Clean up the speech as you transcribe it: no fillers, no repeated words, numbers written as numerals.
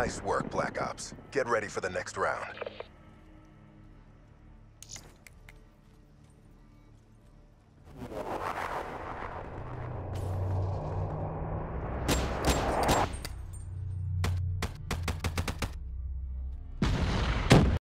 Nice work, Black Ops. Get ready for the next round.